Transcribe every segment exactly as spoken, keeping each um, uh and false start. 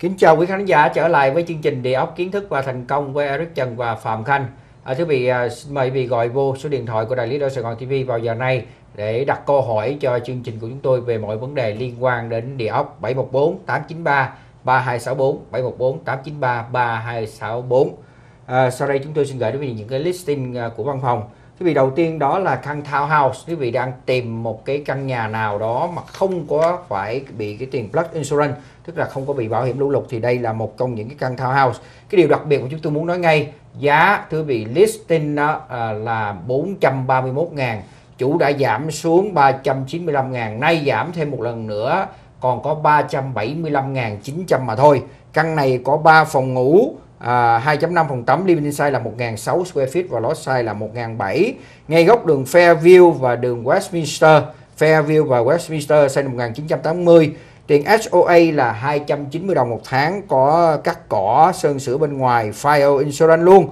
Kính chào quý khán giả trở lại với chương trình Địa óc kiến thức và thành công với Eric Trần và Phạm Khanh. À, thưa quý vị, à, xin mời quý vị gọi vô số điện thoại của Đại lý Đô Sài Gòn ti vi vào giờ này để đặt câu hỏi cho chương trình của chúng tôi về mọi vấn đề liên quan đến địa óc. Bảy một bốn tám chín ba ba hai sáu bốn, bảy một bốn tám chín ba ba hai sáu bốn. À, sau đây chúng tôi xin gửi đến quý vị những cái listing của văn phòng. Quý vị, đầu tiên đó là căn townhouse. Quý vị đang tìm một cái căn nhà nào đó mà không có phải bị cái tiền flood insurance, tức là không có bị bảo hiểm lũ lụt, thì đây là một trong những cái căn townhouse. Cái điều đặc biệt mà chúng tôi muốn nói ngay, giá thưa quý vị listing đó à, là bốn trăm ba mươi mốt ngàn, chủ đã giảm xuống ba trăm chín mươi lăm ngàn, nay giảm thêm một lần nữa còn có ba trăm bảy mươi lăm ngàn chín trăm mà thôi. Căn này có ba phòng ngủ, À, hai chấm năm phòng tắm, living size là một nghìn sáu trăm square feet và lot size là một nghìn bảy trăm. Ngay góc đường Fairview và đường Westminster. Fairview và Westminster xây năm một nghìn chín trăm tám mươi. Tiền ét o a là hai trăm chín mươi đồng một tháng, có cắt cỏ, sơn sửa bên ngoài, fire insurance luôn.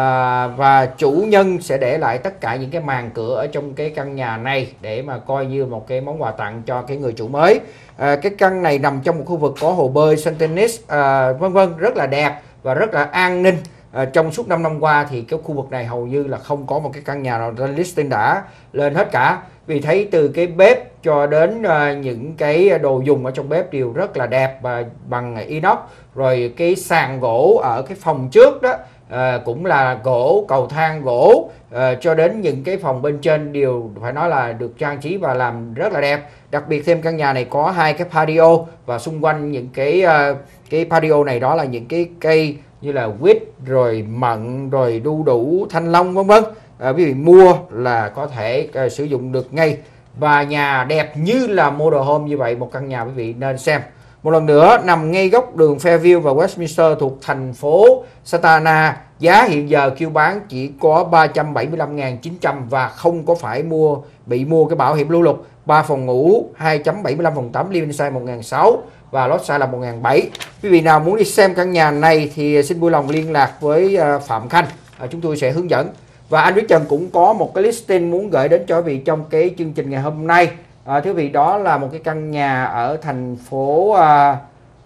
À, và chủ nhân sẽ để lại tất cả những cái màn cửa ở trong cái căn nhà này để mà coi như một cái món quà tặng cho cái người chủ mới. À, cái căn này nằm trong một khu vực có hồ bơi, sân tennis, à, vân vân, rất là đẹp và rất là an ninh. À, trong suốt năm năm qua thì cái khu vực này hầu như là không có một cái căn nhà nào trên listing đã lên hết cả. Vì thấy từ cái bếp cho đến uh, những cái đồ dùng ở trong bếp đều rất là đẹp và bằng inox. Rồi cái sàn gỗ ở cái phòng trước đó uh, cũng là gỗ, cầu thang gỗ, uh, cho đến những cái phòng bên trên đều phải nói là được trang trí và làm rất là đẹp. Đặc biệt thêm căn nhà này có hai cái patio, và xung quanh những cái uh, cái patio này đó là những cái cây như là quýt, rồi mận, rồi đu đủ, thanh long vân vân. À, quý vị mua là có thể uh, sử dụng được ngay, và nhà đẹp như là model home như vậy, một căn nhà quý vị nên xem. Một lần nữa, nằm ngay góc đường Fairview và Westminster thuộc thành phố Santa Ana. Giá hiện giờ kêu bán chỉ có ba trăm bảy mươi lăm ngàn chín trăm và không có phải mua bị mua cái bảo hiểm lũ lụt. ba phòng ngủ, hai chấm bảy mươi lăm phòng tắm, living size một nghìn sáu trăm và lot size là một nghìn bảy trăm. Quý vị nào muốn đi xem căn nhà này thì xin vui lòng liên lạc với Phạm Khanh, à, chúng tôi sẽ hướng dẫn. Và anh Richard cũng có một cái listing muốn gửi đến cho quý vị trong cái chương trình ngày hôm nay. À, thưa quý vị, đó là một cái căn nhà ở thành phố à,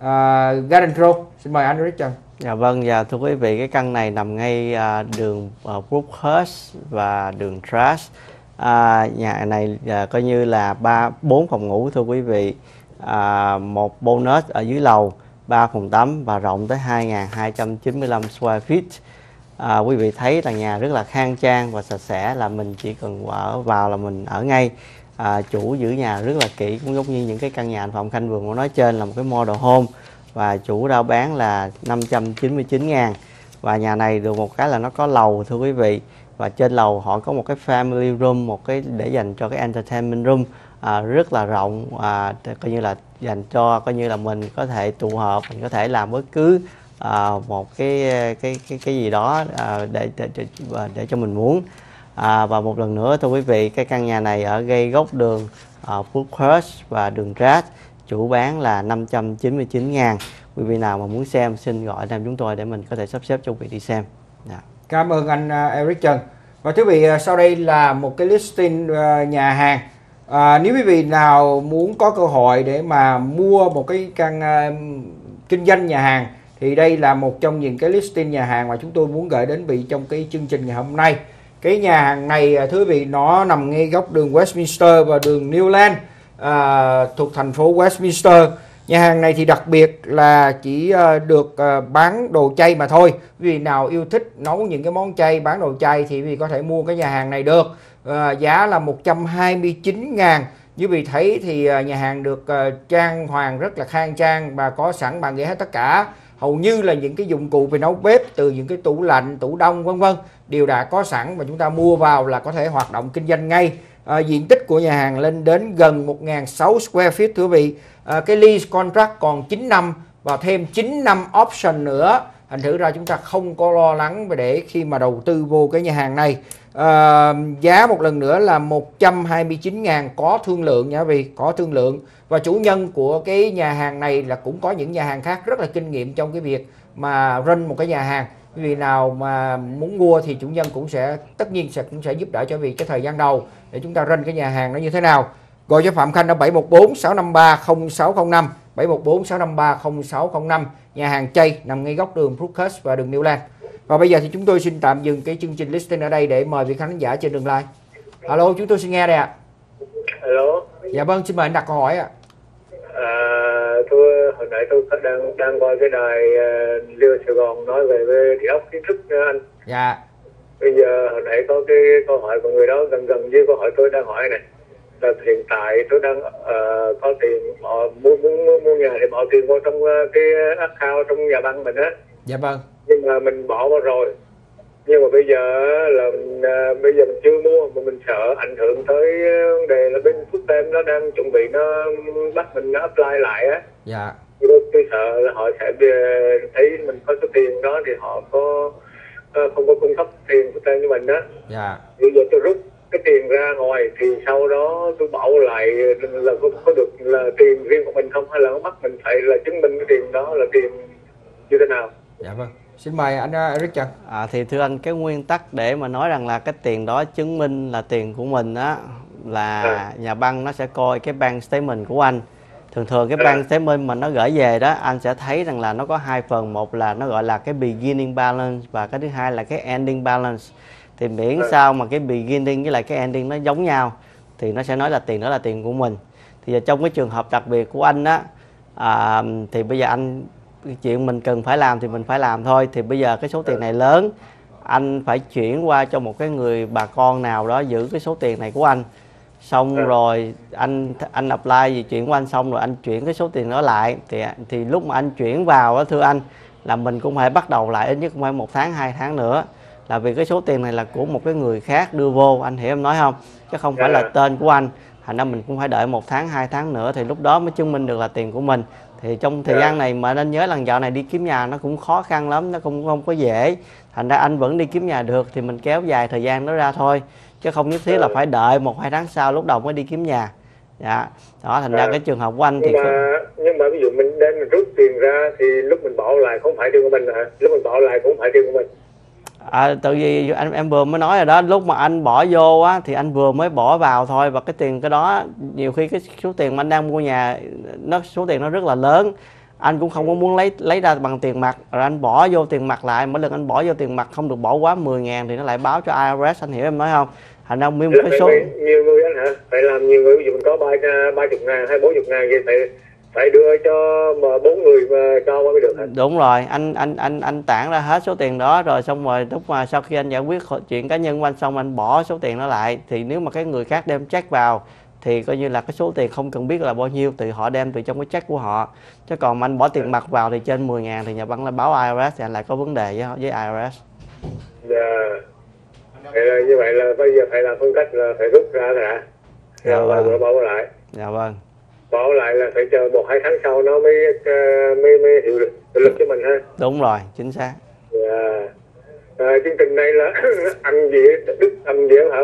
à, Garden Road. Xin mời anh Richard. Dạ vâng, dạ thưa quý vị, cái căn này nằm ngay à, đường à, Brookhurst và đường Trash. À, nhà này à, coi như là ba bốn phòng ngủ thưa quý vị, à, một bonus ở dưới lầu, ba phòng tắm và rộng tới hai nghìn hai trăm chín mươi lăm square feet. À, quý vị thấy là nhà rất là khang trang và sạch sẽ, là mình chỉ cần ở vào là mình ở ngay. À, chủ giữ nhà rất là kỹ, cũng giống như những cái căn nhà anh Phạm Khanh vừa mới nói trên, là một cái model home, và chủ rao bán là năm trăm chín mươi chín ngàn. Và nhà này được một cái là nó có lầu thưa quý vị, và trên lầu họ có một cái family room, một cái để dành cho cái entertainment room, à, rất là rộng, à, coi như là dành cho coi như là mình có thể tụ họp, mình có thể làm bất cứ à, một cái cái cái cái gì đó à, để, để để để cho mình muốn. À, và một lần nữa thưa quý vị, cái căn nhà này ở ngay góc đường uh, Brookhurst và đường Trash, chủ bán là năm trăm chín mươi chín ngàn. Quý vị nào mà muốn xem xin gọi cho chúng tôi để mình có thể sắp xếp cho quý vị đi xem. Yeah. Cảm ơn anh uh, Eric Trần. Và thưa quý vị, sau đây là một cái listing uh, nhà hàng. À, nếu quý vị nào muốn có cơ hội để mà mua một cái căn uh, kinh doanh nhà hàng, thì đây là một trong những cái listing nhà hàng mà chúng tôi muốn gửi đến quý vị trong cái chương trình ngày hôm nay. Cái nhà hàng này thưa quý vị, nó nằm ngay góc đường Westminster và đường Newland, à, thuộc thành phố Westminster. Nhà hàng này thì đặc biệt là chỉ uh, được uh, bán đồ chay mà thôi. Quý vị nào yêu thích nấu những cái món chay, bán đồ chay thì quý vị có thể mua cái nhà hàng này được. Uh, giá là một trăm hai mươi chín ngàn. Như quý vị thấy thì uh, nhà hàng được uh, trang hoàng rất là khang trang và có sẵn bàn ghế hết tất cả. Hầu như là những cái dụng cụ về nấu bếp, từ những cái tủ lạnh, tủ đông vân vân đều đã có sẵn, và chúng ta mua vào là có thể hoạt động kinh doanh ngay. À, diện tích của nhà hàng lên đến gần một nghìn sáu trăm square feet thưa quý vị. À, cái lease contract còn chín năm và thêm chín năm option nữa. Thành thử ra chúng ta không có lo lắng về để khi mà đầu tư vô cái nhà hàng này. À, giá một lần nữa là một trăm hai mươi chín ngàn, có thương lượng nha quý vị, có thương lượng. Và chủ nhân của cái nhà hàng này là cũng có những nhà hàng khác rất là kinh nghiệm trong cái việc mà run một cái nhà hàng. Quý vị nào mà muốn mua thì chủ nhân cũng sẽ tất nhiên sẽ cũng sẽ giúp đỡ cho quý vị cái thời gian đầu để chúng ta run cái nhà hàng nó như thế nào. Gọi cho Phạm Khanh ở bảy một bốn sáu năm ba không sáu không năm bảy một bốn sáu năm ba không sáu không năm. Nhà hàng chay nằm ngay góc đường Brookhurst và đường Newland. Và bây giờ thì chúng tôi xin tạm dừng cái chương trình listing ở đây để mời vị khán giả trên đường live. Alo, chúng tôi xin nghe đây ạ. Alo. Dạ vâng, xin mời anh đặt câu hỏi ạ. À, tôi hồi nãy tôi đang đang coi cái đài uh, Liêu Sài Gòn nói về về địa ốc kiến thức nha anh. Dạ. Bây giờ hồi nãy có cái câu hỏi của người đó gần gần với câu hỏi tôi đang hỏi này, là hiện tại tôi đang uh, có tiền bỏ mua muốn mua, mua nhà thì bỏ tiền vô trong uh, cái account trong nhà băng mình á. Dạ vâng. Nhưng mà mình bỏ vào rồi, nhưng mà bây giờ là uh, bây giờ mình chưa mua mà mình sợ ảnh hưởng tới vấn đề là bên Phước nó đang chuẩn bị nó bắt mình nó apply lại á. Dạ. Tôi, tôi sợ là họ sẽ thấy mình có số tiền đó thì họ có uh, không có cung cấp tiền của tên cho mình đó. Dạ. Bây giờ tôi rút cái tiền ra ngoài thì sau đó tôi bảo lại là có, có được là tiền riêng của mình không, hay là nó bắt mình phải là chứng minh cái tiền đó là tiền như thế nào? Dạ vâng. Xin mời anh Eric Trần. À, thì thưa anh, cái nguyên tắc để mà nói rằng là cái tiền đó chứng minh là tiền của mình á, là à. nhà băng nó sẽ coi cái bank statement của anh. Thường thường cái bank statement mà nó gửi về đó, anh sẽ thấy rằng là nó có hai phần, một là nó gọi là cái beginning balance và cái thứ hai là cái ending balance. Thì miễn à. sao mà cái beginning với lại cái ending nó giống nhau thì nó sẽ nói là tiền đó là tiền của mình. Thì trong cái trường hợp đặc biệt của anh á, à, thì bây giờ anh chuyện mình cần phải làm thì mình phải làm thôi. Thì bây giờ cái số tiền này lớn, anh phải chuyển qua cho một cái người bà con nào đó giữ cái số tiền này của anh. Xong à. rồi anh anh apply gì chuyển qua anh, xong rồi anh chuyển cái số tiền đó lại. Thì thì lúc mà anh chuyển vào đó, thưa anh, là mình cũng phải bắt đầu lại ít nhất cũng phải một tháng hai tháng nữa, là vì cái số tiền này là của một cái người khác đưa vô, anh hiểu em nói không, chứ không phải là tên của anh. Thành ra mình cũng phải đợi một tháng hai tháng nữa thì lúc đó mới chứng minh được là tiền của mình. Thì trong thời gian này mà nên nhớ là dạo này đi kiếm nhà nó cũng khó khăn lắm, nó cũng không có dễ. Thành ra anh vẫn đi kiếm nhà được thì mình kéo dài thời gian đó ra thôi, chứ không nhất thiết là phải đợi một hai tháng sau lúc đầu mới đi kiếm nhà. Dạ. Đó, thành ra cái trường hợp của anh thì nhưng mà, nhưng mà ví dụ mình đem mình rút tiền ra thì lúc mình bỏ lại không phải tiền của mình hả? Lúc mình bỏ lại cũng phải tiền của mình. À, tự vì anh em vừa mới nói rồi đó, lúc mà anh bỏ vô á thì anh vừa mới bỏ vào thôi, và cái tiền cái đó nhiều khi cái số tiền mà anh đang mua nhà nó số tiền nó rất là lớn, anh cũng không có muốn lấy lấy ra bằng tiền mặt, rồi anh bỏ vô tiền mặt lại, mỗi lần anh bỏ vô tiền mặt không được bỏ quá mười ngàn thì nó lại báo cho i rờ ét, anh hiểu em nói không? Thành ra nguyên một cái số nhiều người anh hả? Phải làm nhiều người, ví dụ mình có ba ba chục ngàn hay bốn chục ngàn vậy phải phải đưa cho mà bốn người mà cho mới được hả? Đúng rồi, anh anh anh anh tản ra hết số tiền đó rồi, xong rồi lúc mà sau khi anh giải quyết chuyện cá nhân của anh xong, anh bỏ số tiền đó lại, thì nếu mà cái người khác đem check vào thì coi như là cái số tiền không cần biết là bao nhiêu, thì họ đem từ trong cái check của họ. Chứ còn mà anh bỏ tiền mặt vào thì trên mười ngàn thì nhà băng là báo i rờ ét thì anh lại có vấn đề với với i rờ ét. Dạ. Vậy là như vậy là bây giờ phải làm phương cách là phải rút ra đã. Dạ rồi vâng. bỏ lại. Dạ vâng. Bỏ lại là phải chờ một hai tháng sau nó mới mới mới hiệu lực, hiệu lực cho mình ha. Đúng rồi, chính xác. Dạ. À, chương trình này là anh gì Đức anh gì hả?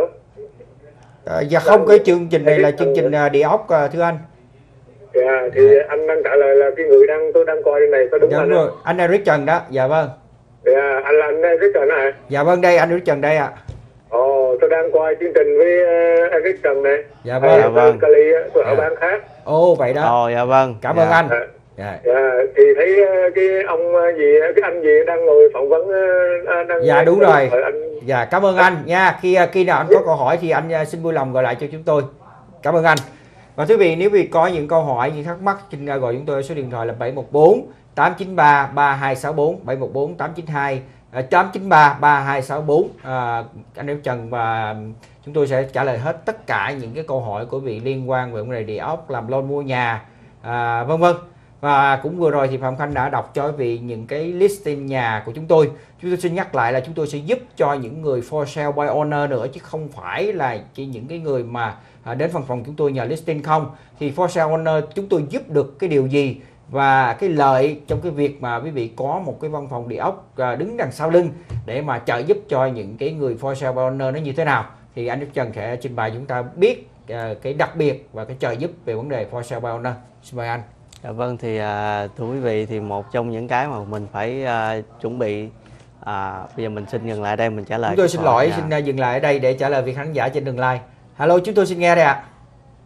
À, dạ không, cái chương trình này là chương trình địa ốc thưa anh. Dạ, thì dạ. anh đang trả lời là cái người đang tôi đang coi cái này có đúng dạ, anh rồi. Anh Eric Trần đó. Dạ vâng. Dạ, anh là anh Eric Trần hả? Dạ vâng, đây anh Eric Trần đây ạ. À. Ồ, tôi đang coi chương trình với uh, Eric Trần này. Dạ vâng. Dạ vâng. Cali, tôi ở dạ. bang khác. Ồ vậy đó. Ồ dạ vâng. Cảm dạ. ơn anh. Dạ. Dạ. Dạ, thì thấy uh, cái ông gì cái anh gì đang ngồi phỏng vấn uh, đang dạ đúng rồi. Anh... Dạ cảm ơn anh nha. Khi khi nào anh có câu hỏi thì anh xin vui lòng gọi lại cho chúng tôi. Cảm ơn anh. Và quý vị, nếu vì có những câu hỏi, những thắc mắc, xin gọi chúng tôi số điện thoại là bảy một bốn tám chín ba ba hai sáu bốn, bảy một bốn tám chín hai tám chín ba ba hai sáu bốn. À, anh Eric Trần và chúng tôi sẽ trả lời hết tất cả những cái câu hỏi của vị liên quan về vấn đề địa ốc, làm loan mua nhà, à, vân vân. Và cũng vừa rồi thì Phạm Khanh đã đọc cho quý vị những cái listing nhà của chúng tôi. Chúng tôi xin nhắc lại là chúng tôi sẽ giúp cho những người for sale by owner nữa, chứ không phải là chỉ những cái người mà đến văn phòng chúng tôi nhờ listing không. Thì for sale owner chúng tôi giúp được cái điều gì, và cái lợi trong cái việc mà quý vị có một cái văn phòng địa ốc đứng đằng sau lưng để mà trợ giúp cho những cái người for sale by owner nó như thế nào, thì anh Đức Trần sẽ trình bày chúng ta biết cái đặc biệt và cái trợ giúp về vấn đề for sale by owner. Xin mời anh. Dạ vâng, thì à, thưa quý vị, thì một trong những cái mà mình phải à, chuẩn bị, à, bây giờ mình xin dừng lại đây, mình trả lời. Chúng tôi xin lỗi, xin dừng lại ở đây để trả lời vị khán giả trên đường live. Alo, chúng tôi xin nghe đây ạ. À.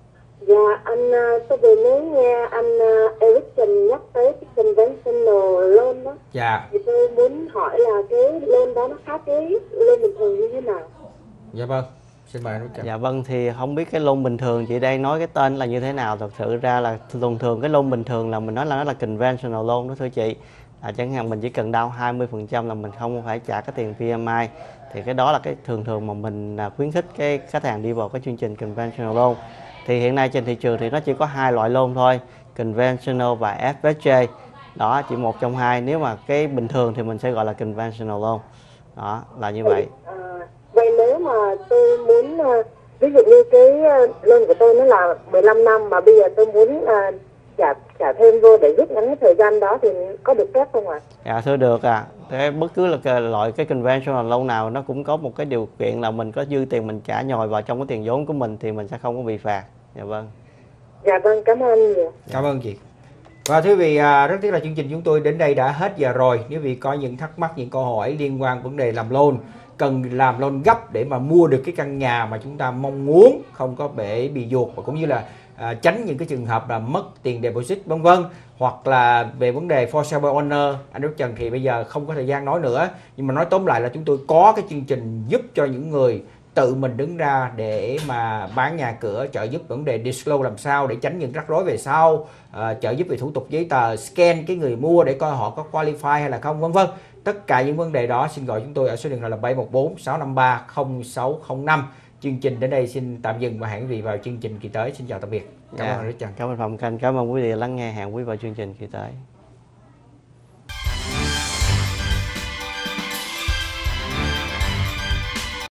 Dạ anh, à, tôi vừa mới nghe anh à, Eric Trần nhắc tới cái conventional loan đó. Dạ. Thì tôi muốn hỏi là cái loan đó nó khác cái loan bình thường như thế nào? Dạ vâng. Xin mời anh Trần. Dạ vâng, thì không biết cái loan bình thường chị đây nói cái tên là như thế nào. Thật sự ra là thường thường cái loan bình thường là mình nói là nó là conventional loan đó thưa chị. À, chẳng hạn mình chỉ cần down hai mươi phần trăm là mình không phải trả cái tiền pê em i. Thì cái đó là cái thường thường mà mình à, khuyến khích cái khách hàng đi vào cái chương trình conventional loan. Thì hiện nay trên thị trường thì nó chỉ có hai loại loan thôi, conventional và ép ét gi. Đó, chỉ một trong hai. Nếu mà cái bình thường thì mình sẽ gọi là conventional loan. Đó, là như vậy. À, vậy nếu mà tôi muốn, à, ví dụ như cái uh, loan của tôi nó là mười lăm năm mà bây giờ tôi muốn à, trả trả thêm vô để rút ngắn cái thời gian đó thì có được phép không ạ? Dạ thưa được à. Thế bất cứ là cái loại cái conventional loan nào nó cũng có một cái điều kiện là mình có dư tiền mình trả nhồi vào trong cái tiền vốn của mình thì mình sẽ không có bị phạt. Dạ vâng. Dạ vâng, cảm ơn nhiều. Cảm ơn chị. Và thưa quý vị, à, rất tiếc là chương trình chúng tôi đến đây đã hết giờ rồi. Nếu quý vị có những thắc mắc, những câu hỏi liên quan vấn đề làm loan, cần làm loan gấp để mà mua được cái căn nhà mà chúng ta mong muốn, không có bể bị dụt, và cũng như là à, tránh những cái trường hợp là mất tiền deposit vân vân, hoặc là về vấn đề for sale by owner, anh Đức Trần thì bây giờ không có thời gian nói nữa, nhưng mà nói tóm lại là chúng tôi có cái chương trình giúp cho những người tự mình đứng ra để mà bán nhà cửa, trợ giúp vấn đề disclose làm sao để tránh những rắc rối về sau, à, trợ giúp về thủ tục giấy tờ, scan cái người mua để coi họ có qualify hay là không vân vân. Tất cả những vấn đề đó xin gọi chúng tôi ở số điện thoại là bảy một bốn sáu năm ba không sáu không năm. Chương trình đến đây xin tạm dừng và hẹn quý vị vào chương trình kỳ tới. Xin chào tạm biệt. Cảm Dạ. ơn Richard. Cảm ơn Phạm Khanh, cảm ơn quý vị đã lắng nghe. Hẹn quý vị vào chương trình kỳ tới.